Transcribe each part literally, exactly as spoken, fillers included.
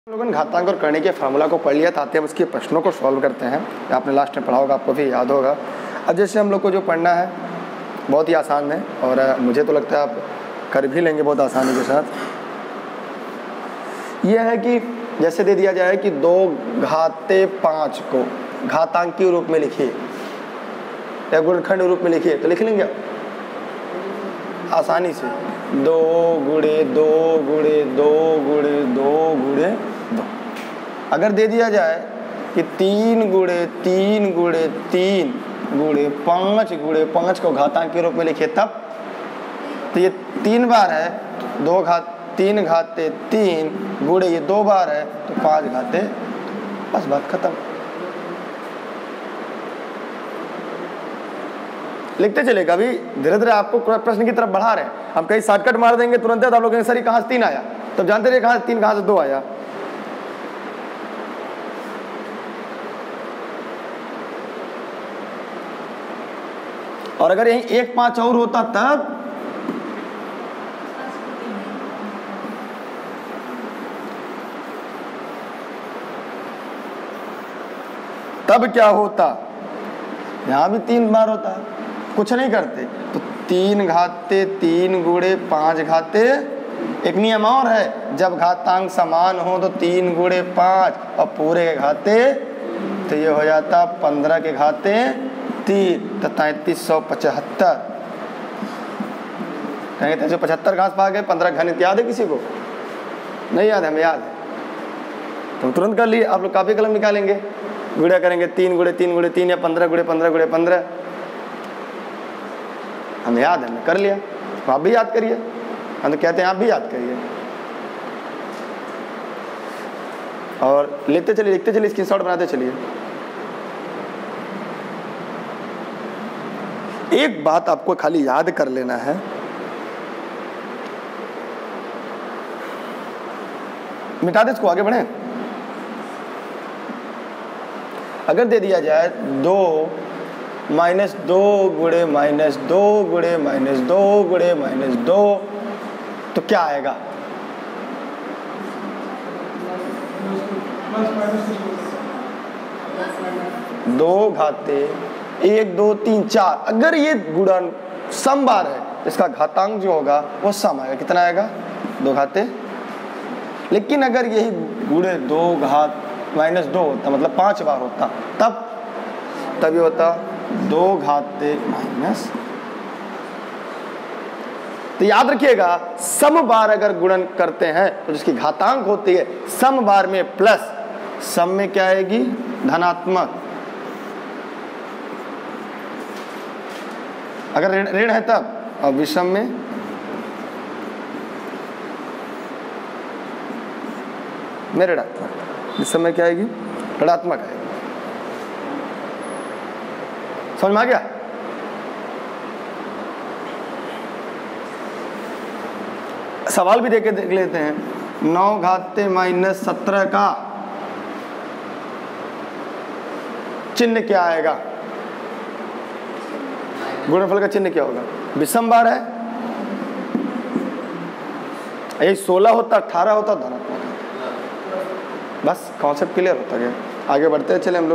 हम लोगों ने घातांक और करने के फार्मूला को पढ़ लिया था, आते हम उसके प्रश्नों को सॉल्व करते हैं। आपने लास्ट में पढ़ा होगा, आपको भी याद होगा। अब जैसे हम लोग को जो पढ़ना है बहुत ही आसान है और मुझे तो लगता है आप कर भी लेंगे बहुत आसानी के साथ। यह है कि जैसे दे दिया जाए कि दो घाते पाँच को घातांकीय रूप में लिखिए या गुणनखंड रूप में लिखिए, तो लिख लेंगे आप आसानी से। दो गुणे दो गुणे दो गुणे दो गुणे दो। अगर दे दिया जाए कि तीन गुणे तीन गुणे तीन गुणे पाँच गुणे पाँच को घातांक के रूप में लिखिए तब, तो ये तीन बार है, दो घात तीन घाते तीन गुणे ये दो बार है तो पाँच घाते, बस बात खत्म। लिखते चलेगा, अभी धीरे धीरे आपको प्रश्न की तरफ बढ़ा रहे हैं हम। कहीं शॉर्टकट मार देंगे तुरंत तो आप लोग सर कहाँ से तीन आया, तब जानते रहिए कहाँ से तीन कहाँ से दो आया। और अगर यही एक पांच और होता तब तब क्या होता, यहां भी तीन बार होता, कुछ नहीं करते तो तीन घाते तीन गुणे पांच घाते। एक नियम और है, जब घातांक समान हो तो तीन गुणे पांच और पूरे के घाते, तो ये हो जाता पंद्रह के घाते तीन, तो तैतीस सौ पचहत्तर। कहेंगे तैतीस सौ पचहत्तर घास पा गए। पंद्रह घनित याद है किसी को? नहीं याद है, हमें याद है तो तुरंत कर लिए। आप लोग कापी कलम निकालेंगे, गुणा करेंगे तीन गुणे तीन गुणे तीन या पंद्रह गुणे पंद्रह गुणे पंद्रह। हमें याद है, हमने कर लिया, तो आप भी याद करिए। हम तो कहते हैं आप भी याद करिए और लिखते चलिए लिखते चलिए स्क्रीनशॉट बनाते चलिए। एक बात आपको खाली याद कर लेना है, मिटा दे इसको, आगे बढ़े। अगर दे दिया जाए दो माइनस दो गुणे माइनस दो गुणे माइनस दो गुणे माइनस दो, तो क्या आएगा? दो घाते एक दो तीन चार। अगर ये गुणन सम बार है, इसका घातांक जो होगा वो सम आएगा। कितना आएगा? दो घाते। लेकिन अगर यही गुणे दो घात माइनस दो होता, मतलब पांच बार होता, तब तब ये होता दो घाते माइनस। तो याद रखिएगा, सम बार अगर गुणन करते हैं तो जिसकी घातांक होती है सम बार में प्लस, सम में क्या आएगी? धनात्मक। अगर ऋण ऋण है तब, और विषम में में ऋणात्मक। विषम में क्या आएगी? ऋणात्मक आएगी। समझ में आ गया? सवाल भी देख के देख लेते हैं। नौ घाते माइनस सत्रह का चिन्ह क्या आएगा? गुणनफल का चिन्ह क्या होगा? विषम बार है, यही सोलह होता अठारह होता धनात्मक। बस कॉन्सेप्ट क्लियर होता गया। आगे बढ़ते चले हम लोग।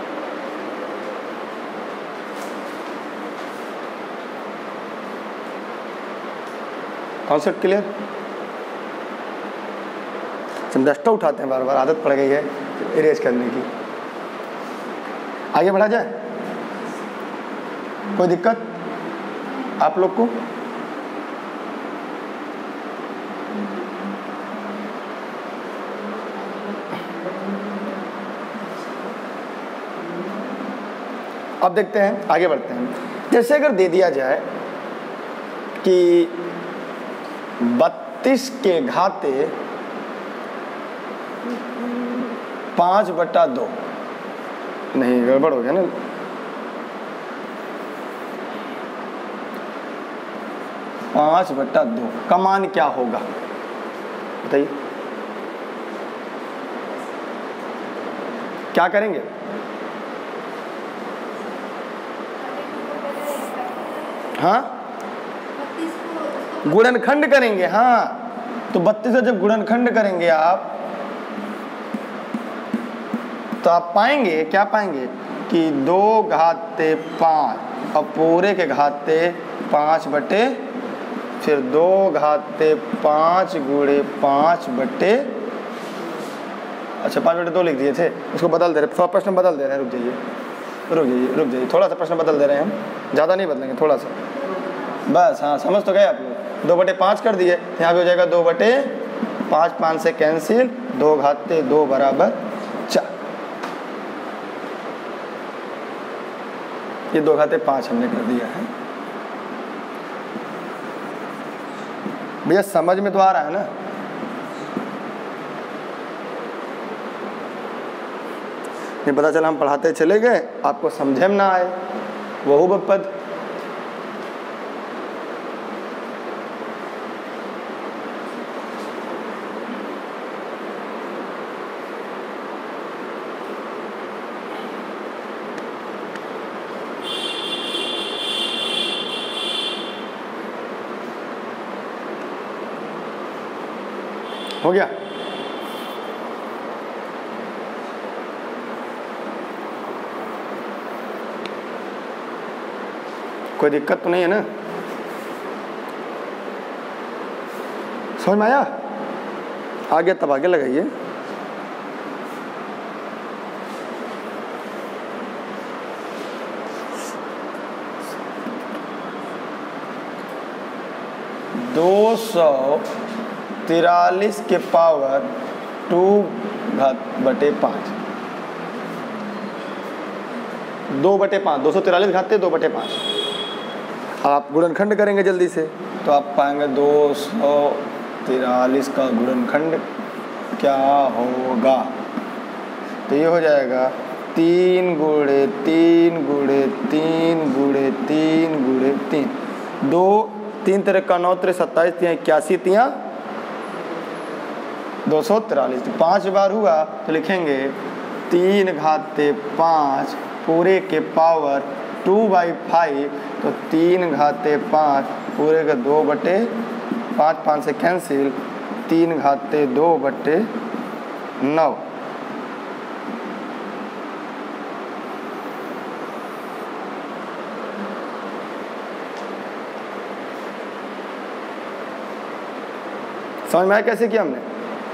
Concept clear? डस्टर उठाते हैं बार बार, आदत पड़ गई है इरेज करने की। आगे बढ़ा जाए? कोई दिक्कत आप लोग को? अब देखते हैं, आगे बढ़ते हैं। जैसे अगर दे दिया जाए कि बत्तीस के घाते पांच बटा दो, नहीं गड़बड़ हो गया ना, पांच बटा दो का मान क्या होगा बताइए? क्या करेंगे? हाँ, गुणनखंड करेंगे। हाँ, तो बत्तीस का जब गुणनखंड करेंगे आप तो आप पाएंगे क्या पाएंगे कि दो घाते पाँच और पूरे के घाते पाँच बटे, फिर दो घाते पाँच गुणे पाँच बटे, अच्छा पाँच बटे दो लिख दिए थे, उसको बदल दे रहे, थोड़ा प्रश्न बदल दे रहे हैं, रुक जाइए रुक जाइए रुक जाइए थोड़ा सा प्रश्न बदल दे रहे हैं हम, ज़्यादा नहीं बदलेंगे, थोड़ा सा बस। हाँ समझ तो गए आप लोग। दो बटे पाँच कर दिए, यहाँ पे हो जाएगा दो बटे पाँच, पाँच से कैंसिल, दो घाते दो बराबर चार। ये दो घाते पाँच हमने कर दिया है। भैया समझ में तो आ रहा है ना? नहीं पता चला हम पढ़ाते चले गए, आपको समझे में ना आए, वहु बपद। हो गया? कोई दिक्कत तो नहीं है ना? समझ में आया? आगे तब आगे लगाइए। दो सौ तिरालीस के पावर टू घात बटे पाँच, दो बटे पाँच, दो सौ तिरालीस घाते दो बटे पाँच। आप गुणनखंड करेंगे जल्दी से तो आप पाएंगे दो सौ तिरालीस का गुणनखंड क्या होगा, तो ये हो जाएगा तीन गुणे तीन गुणे तीन गुणे तीन गुणे तीन, दो तीन तेरह का नौ तेरह सत्ताईस, तिया इक्यासी, तिया दो सौ तिरालीस। पाँच बार हुआ तो लिखेंगे तीन घाते पाँच पूरे के पावर टू बाई फाइव, तो तीन घाते पाँच पूरे के दो बटे पाँच, पाँच से कैंसिल, तीन घाते दो बटे नौ। समझ में आया कैसे किया हमने?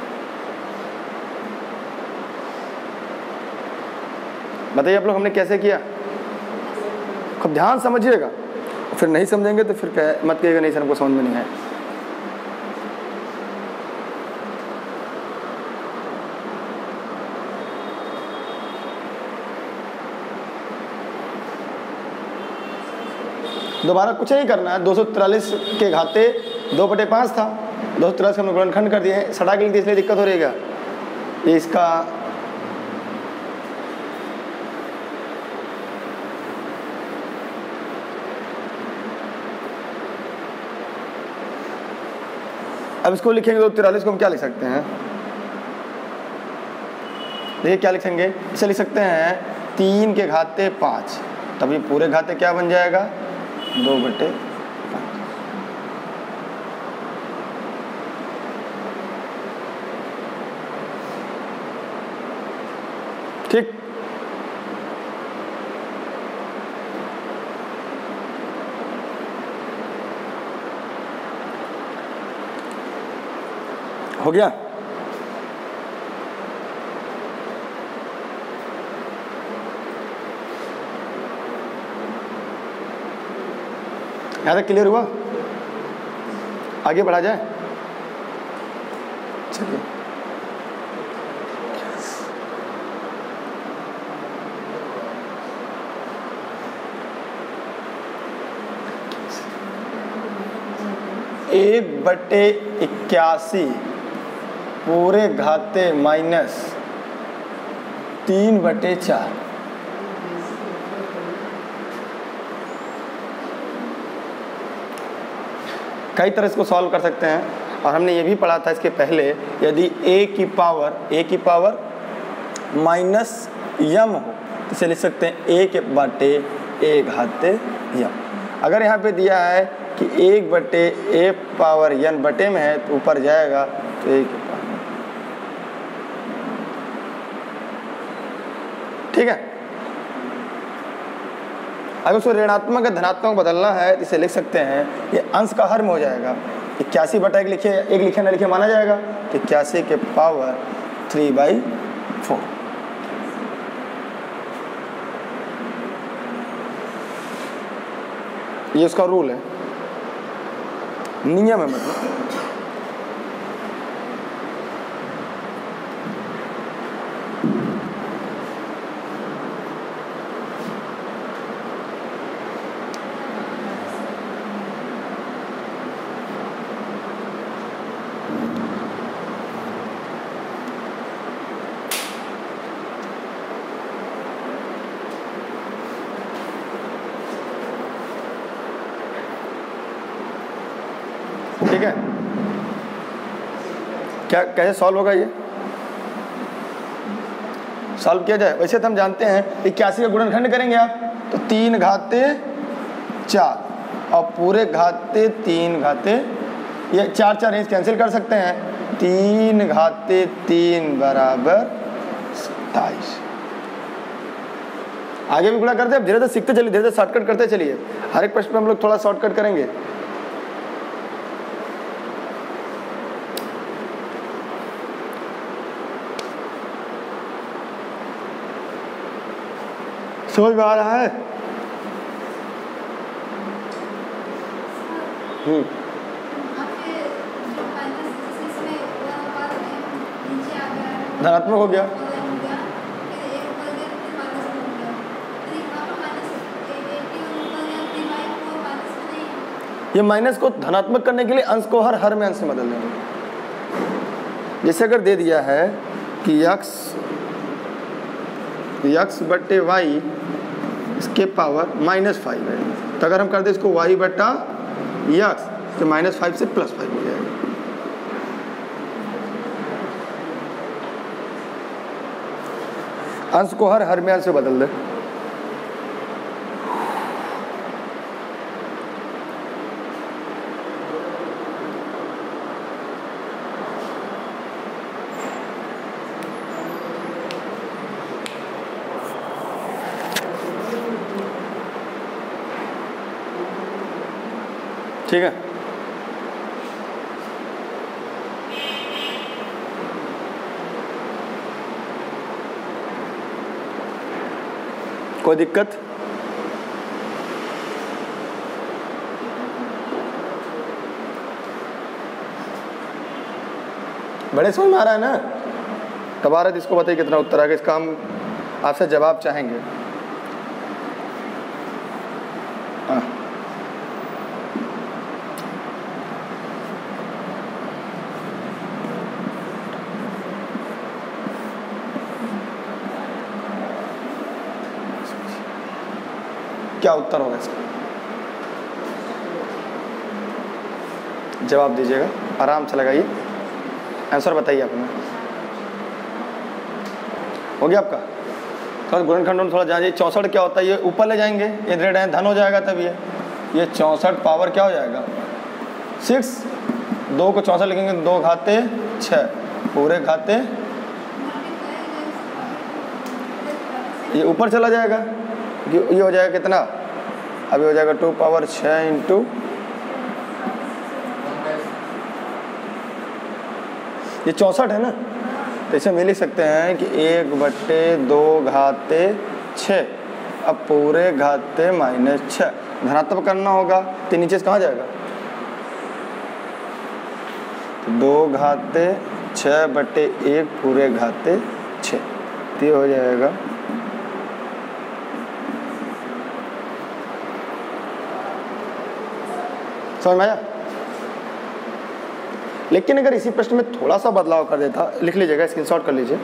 बताइए आप लोग हमने कैसे किया? खूब ध्यान समझिएगा, फिर नहीं समझेंगे तो फिर कह मत कहिएगा नहीं सर हमको समझ में नहीं आया। दोबारा कुछ नहीं करना है। दो सौ तिरालीस के घाते दो बटे पाँच था, दो सौ तिरालीस का हमने गुणनखंड कर दिए, सटा के लिख दिए, इसलिए दिक्कत हो रही है। ये इसका अब इसको लिखेंगे तो तिरालीस को हम क्या लिख सकते हैं? देखिए क्या लिखेंगे, इसे लिख सकते हैं तीन के घाते पाँच, तभी पूरे घाते क्या बन जाएगा दो बटे पाँच। ठीक, हो गया? यहाँ तक क्लियर हुआ? आगे बढ़ा जाए? चलिए, एक बटे इक्यासी पूरे घाते माइनस तीन बटे चार। कई तरह इसको सॉल्व कर सकते हैं, और हमने ये भी पढ़ा था इसके पहले, यदि a की पावर a की पावर माइनस यम हो तो इसे लिख सकते हैं एक बटे ए घाते यम। अगर यहाँ पे दिया है कि एक बटे ए पावर यन बटे में है तो ऊपर जाएगा तो एक, ठीक है। अगर उसको ऋणात्मक या धनात्मक बदलना है तो इसे लिख सकते हैं, ये अंश का हर में हो जाएगा। इक्यासी बटा एक लिखे, एक लिखे ना लिखे माना जाएगा, तो इक्यासी के पावर थ्री बाई फोर। ये उसका रूल है, नियम है मतलब। ठीक है, क्या कैसे सॉल्व होगा ये? सॉल्व किया जाए वैसे तो हम जानते हैं इक्यासी का गुणनखंड करेंगे आप तो तीन घाते चार और पूरे घाते तीन घाते, ये चार चार रेंज कैंसिल कर सकते हैं। तीन घाते तीन बराबर सत्ताईस। आगे भी गुणा करते हैं, धीरे धीरे सीखते चलिए, धीरे धीरे शॉर्टकट करते चलिए। हर एक प्रश्न में हम लोग थोड़ा शॉर्टकट करेंगे। समझ में आ रहा है? हम्म धनात्मक हो गया, ये माइनस को धनात्मक करने के लिए अंश को हर हर में अंश से बदल देंगे। जैसे अगर दे दिया है कि यक्स यक्स बट्टे वाई इसके पावर माइनस फाइव है, तो अगर हम कर दें इसको वाई बट्टा यक्स तो माइनस फाइव से प्लस फाइव हो जाएगा। अंश को हर हर में अंश से बदल दे। ठीक है, कोई दिक्कत? बड़े समझ में आ रहा है ना? तबारत इसको बताइए कितना उत्तर आएगा, इसका हम आपसे जवाब चाहेंगे। हाँ क्या उत्तर होगा इसका? जवाब दीजिएगा, आराम से लगाइए, आंसर बताइए आपने। हो गया आपका? थोड़ा गुणनखंड थोड़ा जानिए। चौंसठ क्या होता है? ये ऊपर ले जाएंगे, ये रेड है धन हो जाएगा, तब ये ये चौंसठ पावर क्या हो जाएगा? सिक्स। दो को चौंसठ लिखेंगे, दो घाते छः, पूरे घाते ये ऊपर चला जाएगा, ये हो जाएगा कितना? अभी हो जाएगा टू पावर छः इंटू ये चौंसठ है ना, तो इसे में लिख सकते हैं कि एक बट्टे दो घाते छः, अब पूरे घाते माइनस छः। धनात्मक करना होगा तो नीचे से कहाँ जाएगा? तो दो घाते छः बट्टे एक पूरे घाते छः, तो ये हो जाएगा समझ में आया? लेकिन अगर इसी प्रश्न में थोड़ा सा बदलाव कर देता, लिख लीजिएगा, स्क्रीनशॉट कर लीजिए।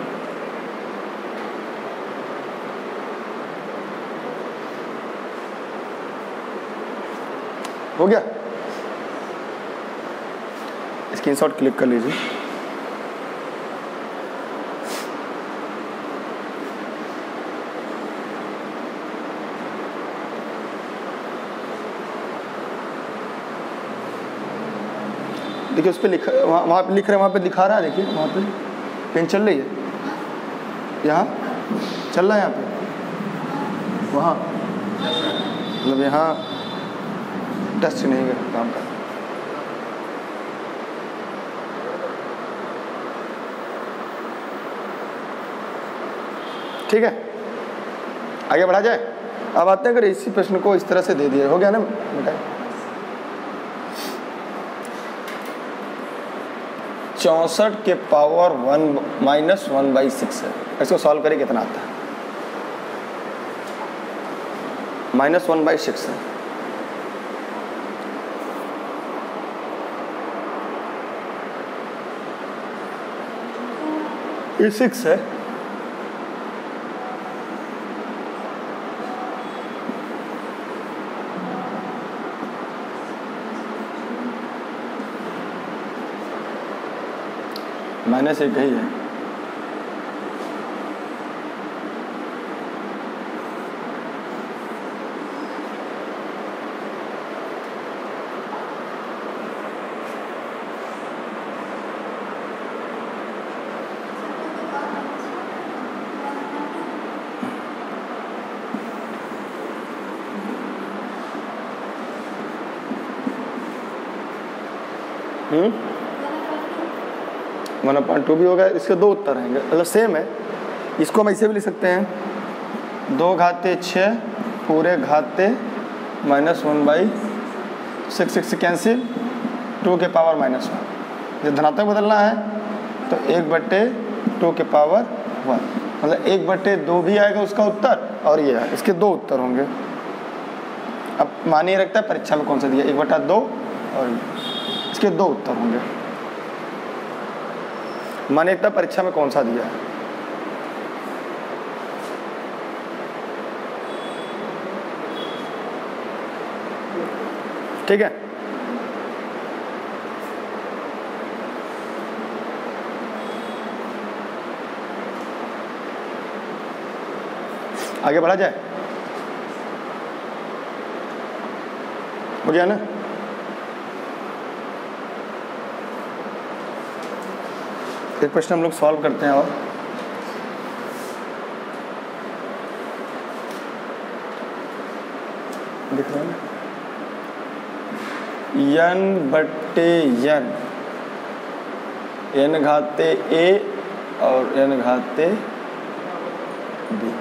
हो गया? स्क्रीनशॉट क्लिक कर लीजिए। देखिए उस पर लिखा, वहाँ वहाँ पे लिख रहे हैं, वहाँ पे दिखा रहा है, देखिए वहाँ पे पेन चल रही है, यहाँ चल रहा है, यहाँ पे वहाँ मतलब यहाँ टच नहीं कर काम कर। ठीक है, आगे बढ़ा जाए। अब आते हैं, अगर इसी प्रश्न को इस तरह से दे दिया, हो गया ना बेटा। चौंसठ के power one minus one by six है, इसको सॉल्व करें कितना आता है? माइनस वन बाई सिक्स है। ये सिक्स है, माइनस एक ही है। हम्म वन अपॉइंट टू भी होगा। इसके दो उत्तर रहेंगे, मतलब सेम है। इसको हम ऐसे भी लिख सकते हैं, दो घाते छः पूरे घाते minus one by six, six cancel, two के पावर माइनस वन। जब धनात्मक बदलना है तो एक बट्टे टू के पावर वन, मतलब एक बट्टे दो भी आएगा उसका उत्तर, और ये है, इसके दो उत्तर होंगे। अब मानिए रखता है परीक्षा में कौन सा दिया, एक बटा दो, और इसके दो उत्तर होंगे। मान्यता परीक्षा में कौन सा दिया है? ठीक है, आगे बढ़ा जाए। हो गया ना? एक प्रश्न हम लोग सॉल्व करते हैं, और दिख रहा है ना, यन बट्टे यन, एन घाते ए और एन घाते बी,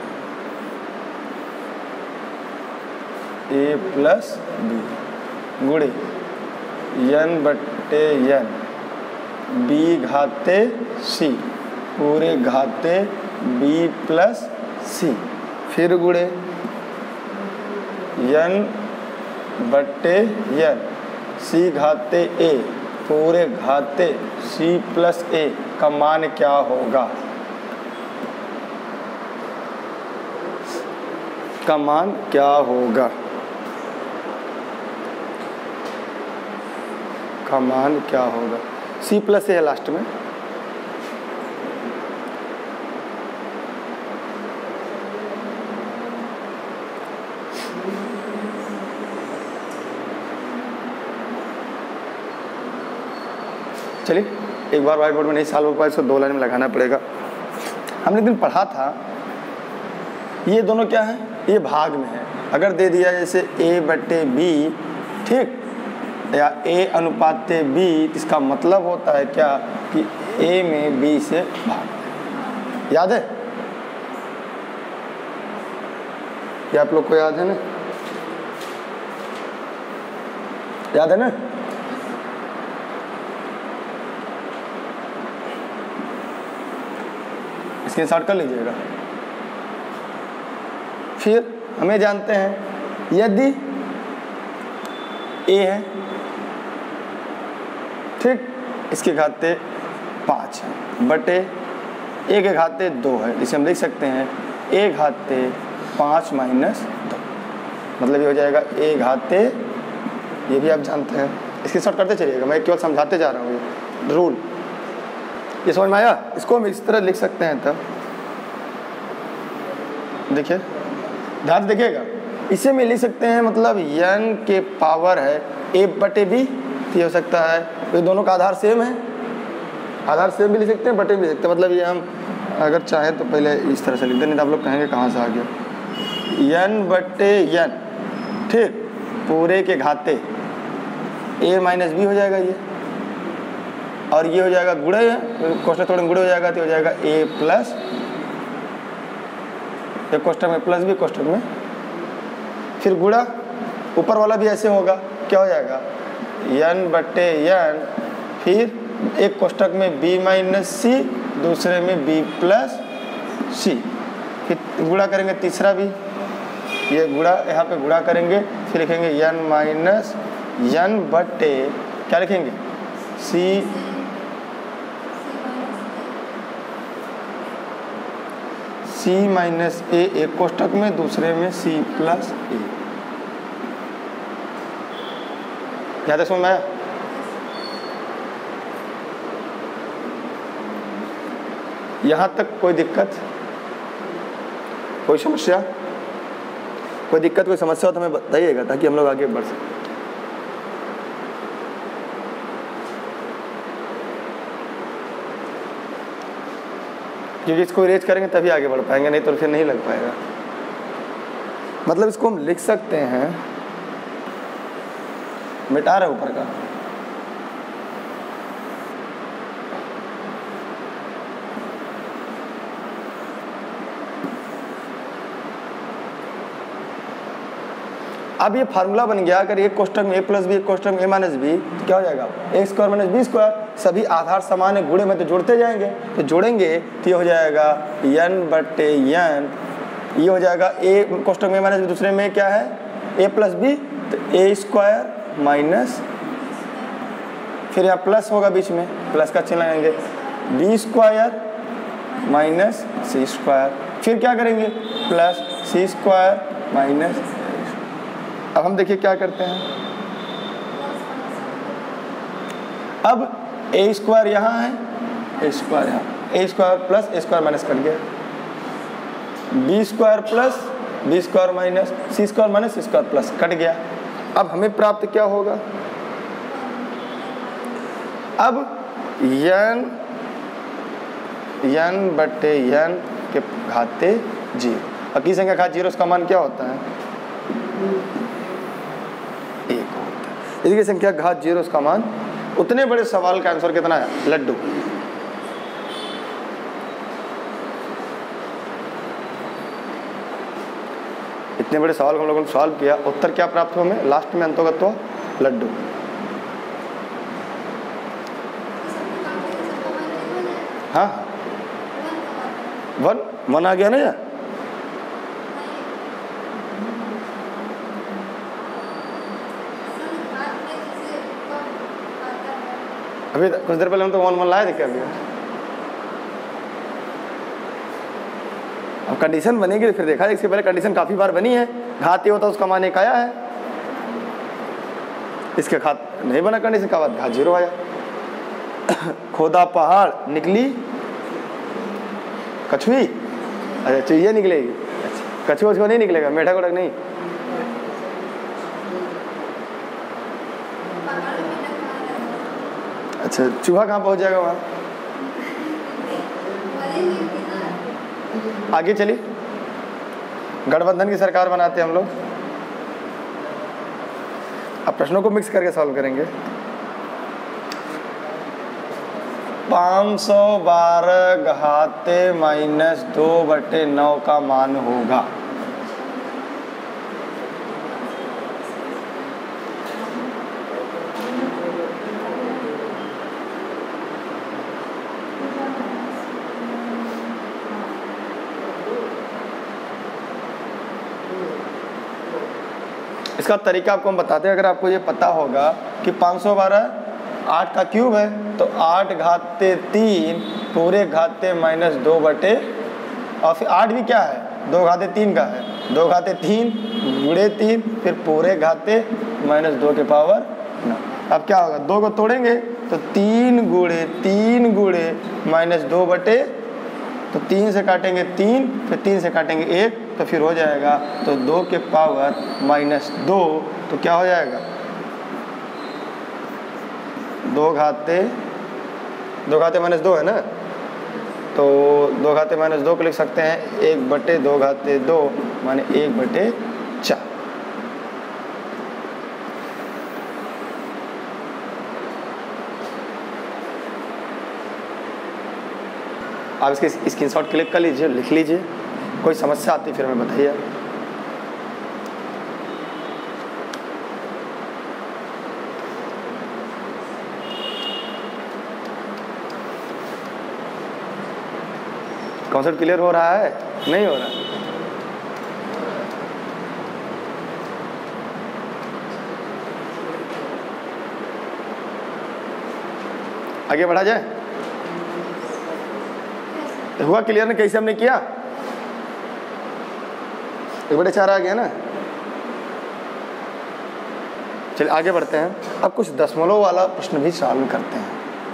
ए प्लस बी गुणे यन बट्टे यन बी घाते सी पूरे घाते बी प्लस सी, फिर गुणे यन बट्टे यन सी घाते ए पूरे घाते सी प्लस ए का मान क्या होगा? का मान क्या होगा? का मान क्या होगा? सी प्लस ए है लास्ट में। चलिए एक बार व्हाइट बोर्ड में नहीं सॉल्व हो पाया, इसको दो लाइन में लगाना पड़ेगा। हमने दिन पढ़ा था, ये दोनों क्या है? ये भाग में है। अगर दे दिया जैसे ए बट्टे बी, ठीक, या ए अनुपात बी, इसका मतलब होता है क्या कि ए में बी से भाग। याद है? ये आप लोग को याद है ना? याद है ना? स्क्रीनशॉट कर लीजिएगा। फिर हमें जानते हैं यदि ए है, ठीक, इसके घाते पाँच है, बटे ए के घाते दो है, इसे हम लिख सकते हैं ए घाते पाँच माइनस दो, मतलब ये हो जाएगा ए घाते, ये भी आप जानते हैं, इसके शॉर्ट करते चलिएगा, मैं केवल समझाते जा रहा हूँ ये रूल। ये समझ में आया? इसको हम इस तरह लिख सकते हैं। तब देखिए ध्यान देखिएगा, इसे में लिख सकते हैं, मतलब यन के पावर है ए बटे बी, ये हो सकता है, ये दोनों का आधार सेम है, आधार सेम भी लिख सकते हैं, बटे भी लिख सकते हैं। मतलब ये हम अगर चाहें तो पहले इस तरह से लिख दें, नहीं तो आप लोग कहेंगे कहाँ से आ गया। यन बट्टे यन, ठीक, पूरे के घाते ए माइनस बी हो जाएगा ये, और ये हो जाएगा गुणे, कोष्टक थोड़े गुणे हो जाएगा तो हो जाएगा ए प्लस, एक कोष्टक में प्लस बी, कोष्टक में फिर गुणा, ऊपर वाला भी ऐसे होगा, क्या हो जाएगा यन बट्टे यन, फिर एक कोष्टक में b माइनस सी, दूसरे में b प्लस सी, फिर गुणा करेंगे तीसरा भी, ये गुणा यहाँ पे गुणा करेंगे, फिर लिखेंगे यन माइनस यन बट्टे क्या लिखेंगे सी, सी माइनस ए, एक कोष्टक में, दूसरे में सी प्लस ए। यहाँ तक समझ में आया? यहाँ तक कोई दिक्कत, कोई समस्या, कोई दिक्कत, कोई समस्या हो तो हमें बताइएगा ताकि हम लोग आगे बढ़ सकें। क्योंकि इसको इरेज करेंगे तभी आगे बढ़ पाएंगे, नहीं तो फिर नहीं लग पाएगा। मतलब इसको हम लिख सकते हैं, मिटा रहे ऊपर का, अब ये फार्मूला बन गया, अगर एक कोष्टक में ए प्लस बी, एक कोष्टक में ए माइनस बी, तो क्या हो जाएगा a square minus b square, सभी आधार समान है, गुणे में तो जोड़ते जाएंगे, तो जोड़ेंगे तो ये हो जाएगा यन बट्टे यन, ये हो जाएगा ए कोष्टक में ए माइनस बी, दूसरे में क्या है ए प्लस बी, तो ए स्क्वायर माइनस, फिर यहाँ प्लस होगा बीच में, प्लस का चिन्ह लगाएंगे, b square minus c square, फिर क्या करेंगे प्लस सी स्क्वायर माइनस। अब हम देखिए क्या करते हैं, अब ए स्क्वायर यहाँ है, ए स्क्वायर यहाँ, a square plus a square minus cut गया, b square plus b square minus c square minus c square plus cut गया। अब हमें प्राप्त क्या होगा, अब यन यन बट्टे यन के घाते जीरो, और की संख्या घात जीरो, उसका मान क्या होता है एक होता है। यदि संख्या घात जीरो उसका मान, उतने बड़े सवाल का आंसर कितना है लड्डू। इतने बड़े सवाल को हम लोगों ने सॉल्व किया, उत्तर क्या प्राप्त हुआ हमें लास्ट में, अंतोगत हुआ लड्डू। हाँ वन वन आ गया ना यार, अभी कुछ देर पहले हम तो वन वन लाए थे क्या अभी। अब कंडीशन बनेगी फिर देखा, इसके पहले कंडीशन काफी बार बनी है, घात ये होता उसका मान एक आया है, इसके घात नहीं बना कंडीशन का बाद घात जीरो आया। खोदा पहाड़ निकली कछुई, अच्छा चुहिया निकलेगी, अच्छा कछुआ उसको नहीं निकलेगा, मेढक उड़क नहीं, अच्छा चूहा कहाँ पहुंच जाएगा वहाँ। आगे चलिए, गठबंधन की सरकार बनाते हैं हम लोग। अब प्रश्नों को मिक्स करके सॉल्व करेंगे। पाँच सौ बारह घाते माइनस दो बटे नौ का मान होगा। इसका तरीका आपको हम बताते हैं। अगर आपको ये पता होगा कि पाँच सौ बारह आठ का क्यूब है, तो आठ घाते तीन पूरे घाते माइनस दो बटे, और फिर आठ भी क्या है दो घाते तीन का है, दो घाते तीन गुणे तीन फिर पूरे घाते माइनस दो के पावर नौ। अब क्या होगा, दो को तोड़ेंगे तो तीन गुणे तीन गुणे माइनस दो बटे, तो तीन से काटेंगे तीन, फिर तीन से काटेंगे एक, तो फिर हो जाएगा तो दो के पावर माइनस दो, तो क्या हो जाएगा दो घाते दो घाते माइनस दो है ना, तो दो घाते माइनस दो को लिख सकते हैं एक बटे दो घाते दो माने एक बटे चार। आप इसके स्क्रीनशॉट क्लिक कर लीजिए, लिख लीजिए, कोई समस्या आती फिर हमें बताइए। कॉन्सेप्ट क्लियर हो रहा है? नहीं हो रहा? आगे बढ़ा जाए? हुआ क्लियर ना कैसे हमने किया? एक बटे चार आ गया ना। चलिए आगे बढ़ते हैं। अब कुछ दशमलव वाला प्रश्न भी सॉल्व करते हैं।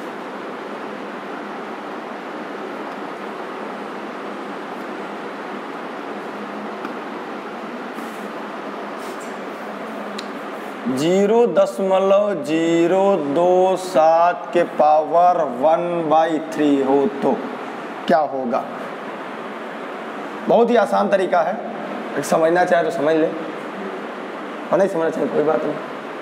जीरो दशमलव जीरो दो सात के पावर वन बाई थ्री हो तो क्या होगा? बहुत ही आसान तरीका है, समझना चाहे तो समझ ले और नहीं समझना चाहे कोई बात नहीं।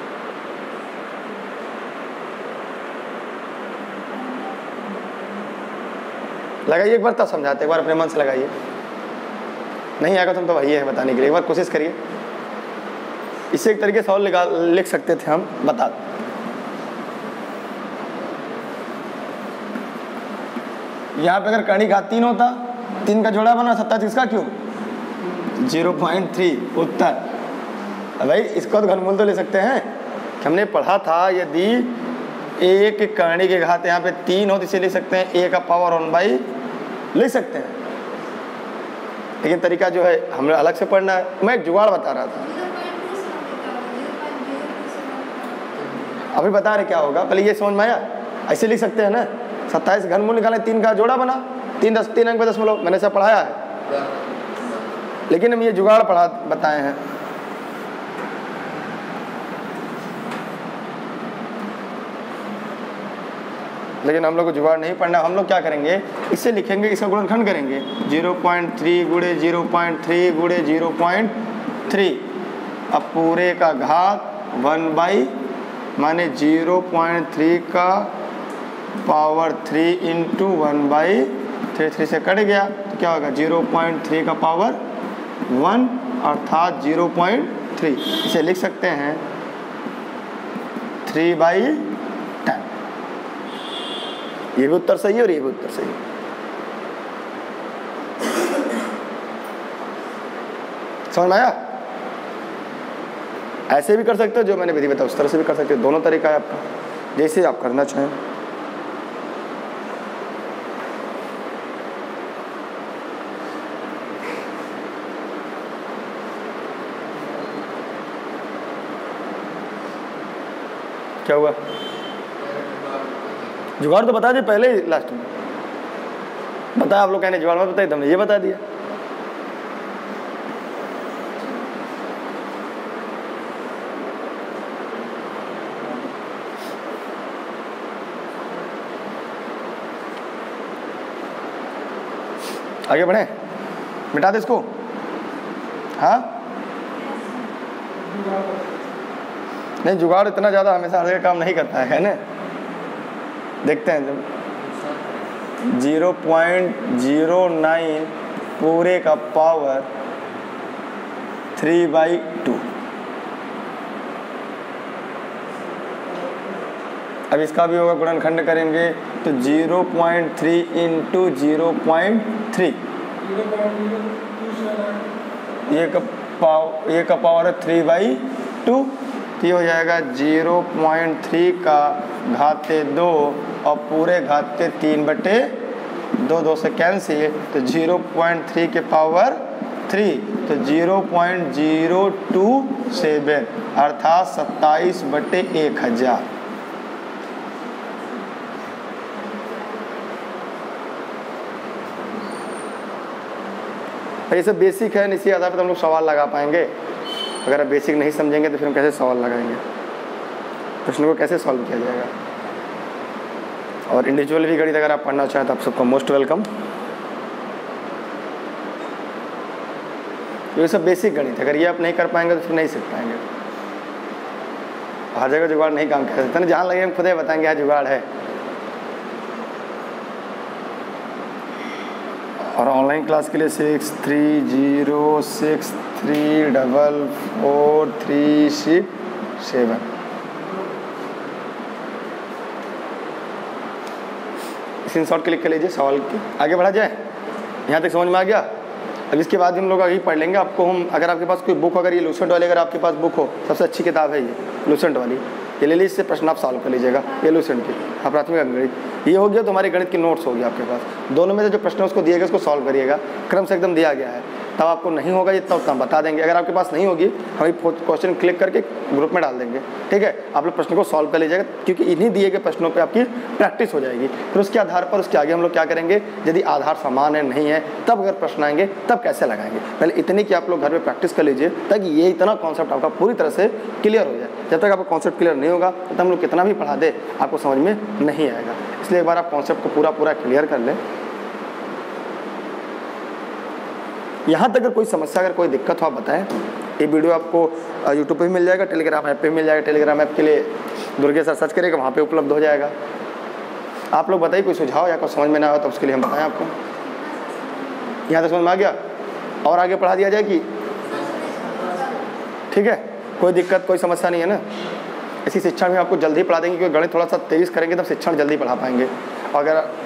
लगाइए एक बार तब समझाते, एक बार अपने मन से लगाइए। नहीं आएगा तुम तो वही है बताने के लिए, एक बार कोशिश करिए। इससे एक तरीके से और लिख सकते थे हम, बता यहाँ पे अगर कर्ण घात तीन होता, तीन का जोड़ा बना सत्ताईस, इसका क्यों जीरो पॉइंट थ्री उत्तर। भाई इसको तो घनमूल तो ले सकते हैं। हमने पढ़ा था यदि एक कर्ण के घात यहाँ पे तीन हो तो इसे लिख सकते हैं ए का पावर वन बाई लिख सकते हैं, लेकिन तरीका जो है हमें अलग से पढ़ना है। मैं एक जुगाड़ बता रहा था, अभी बता रहे क्या होगा, पहले ये समझ में आया। ऐसे लिख सकते हैं ना, सत्ताईस घनमूल निकाले, तीन का जोड़ा बना, तीन दस तीन अंक पे दशमलव, मैंने सब पढ़ाया है, लेकिन हम ये जुगाड़ पढ़ा बताए हैं। लेकिन हम लोग को जुगाड़ नहीं पढ़ना, हम लोग क्या करेंगे, इससे लिखेंगे, इसका गुणनखंड करेंगे, जीरो पॉइंट थ्री गुड़े जीरो पॉइंट थ्री गुड़े जीरो पॉइंट थ्री, अब पूरे का घात वन बाई माने जीरो पॉइंट थ्री का power three into one by three, three से कट गया तो क्या होगा जीरो पॉइंट थ्री का पावर वन अर्थात जीरो पॉइंट थ्री। इसे लिख सकते हैं थ्री बाई टेन। ये भी उत्तर सही है और ये भी उत्तर सही है। समझ में आया? ऐसे भी कर सकते हो जो मैंने विधि बताया, उस तरह से भी कर सकते हो, दोनों तरीका है आपका, जैसे आप करना चाहें। क्या हुआ? जुगाड़ तो बता दिए पहले ही, लास्ट में बताया, आप लोग कहने जुगाड़ में बताइए, हमने ये बता दिया। आगे बढ़े, मिटा दे इसको। हाँ नहीं, जुगाड़ इतना ज़्यादा हमेशा हर जगह काम नहीं करता है, है ना। देखते हैं जब जीरो पॉइंट जीरो नाइन पूरे का पावर थ्री बाई टू, अब इसका भी होगा, गुणनखंड करेंगे तो zero point three into zero point three, ये का पावर ये का पावर है थ्री बाई टू, ये हो जाएगा जीरो पॉइंट थ्री का घाते दो और पूरे घाते तीन बटे दो, दो से कैंसिल तो जीरो पॉइंट थ्री के पावर थ्री, तो zero point zero two seven अर्थात सत्ताईस बटे एक हजार। ये सब बेसिक है, इसी आधार पर हम लोग सवाल लगा पाएंगे। अगर आप बेसिक नहीं समझेंगे तो फिर हम कैसे सवाल लगाएंगे, प्रश्न को कैसे सॉल्व किया जाएगा। और इंडिविजुअल भी गणित अगर आप पढ़ना चाहें तो आप सबको मोस्ट वेलकम। ये सब बेसिक गणित है, अगर ये आप नहीं कर पाएंगे तो फिर नहीं सीख पाएंगे। हर जगह जुगाड़ नहीं काम कर सकते ना, जहाँ लगे हम खुद ही बताएंगे यहाँ जुगाड़ है। और ऑनलाइन क्लास के लिए six three zero six three double four three six seven. Screenshot click कर लीजिए सवाल की। आगे बढ़ा जाए, यहाँ तक समझ में आ गया। अब इसके बाद हम लोग आगे पढ़ लेंगे। आपको हम अगर आपके पास कोई बुक, अगर ये लूसेंट वाली अगर आपके पास बुक हो, सबसे अच्छी किताब है ये लूसेंट वाली, ये ले लीजिए, इससे प्रश्न आप सॉल्व कर लीजिएगा। ये लूसेंट की हाँ प्राथमिक अंकगणित ये हो गया, तो हमारे गणित की नोट्स हो गया आपके पास। दोनों में से जो प्रश्न उसको दिए गए उसको सॉल्व करिएगा, क्रम से एकदम दिया गया है। तब आपको नहीं होगा जितना उतना हम बता देंगे। अगर आपके पास नहीं होगी हम क्वेश्चन क्लिक करके ग्रुप में डाल देंगे, ठीक है। आप लोग प्रश्न को सॉल्व कर लीजिएगा, क्योंकि इन्हीं दिए गए प्रश्नों पे आपकी प्रैक्टिस हो जाएगी। फिर उसके आधार पर उसके आगे हम लोग क्या करेंगे, यदि आधार समान है नहीं है तब अगर प्रश्न आएंगे तब कैसे लगाएंगे। पहले इतनी कि आप लोग घर में प्रैक्टिस कर लीजिए, ताकि ये इतना कॉन्सेप्ट आपका पूरी तरह से क्लियर हो जाए। जब तक आपका कॉन्सेप्ट क्लियर नहीं होगा तब हम लोग कितना भी पढ़ा दे आपको समझ में नहीं आएगा। इसलिए एक बार आप कॉन्सेप्ट को पूरा पूरा क्लियर कर लें। यहाँ तक अगर कोई समस्या, अगर कोई दिक्कत हो आप बताएं। ये वीडियो आपको यूट्यूब पे भी मिल जाएगा, टेलीग्राम ऐप पे भी मिल जाएगा। टेलीग्राम ऐप के लिए दुर्गे सर सर्च करेगा, वहाँ पे उपलब्ध हो जाएगा। आप लोग बताइए कोई सुझाव या कोई समझ में ना आया तो उसके लिए हम बताएं आपको। यहाँ तक समझ में आ गया और आगे पढ़ा दिया जाए कि ठीक है, कोई दिक्कत कोई समस्या नहीं है ना। इसी शिक्षण में आपको जल्दी पढ़ा देंगे, क्योंकि गणित थोड़ा सा तेज़ करेंगे तब शिक्षण जल्दी पढ़ा पाएंगे। और अगर